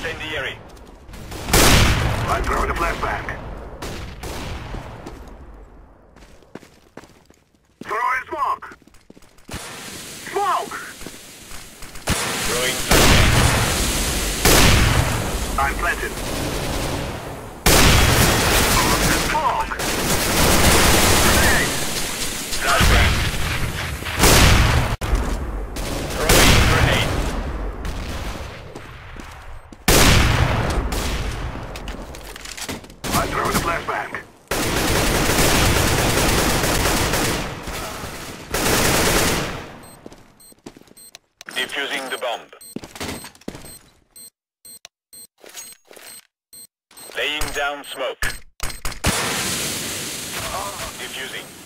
Incendiary. I'm throwing a flashbang. Throwing smoke. Smoke! Throwing flashbang. I'm planted. Smoke! Grenade! Flashbang. Throwing grenade. I'm throwing a flashbang. Defusing the bomb. Laying down smoke. Defusing.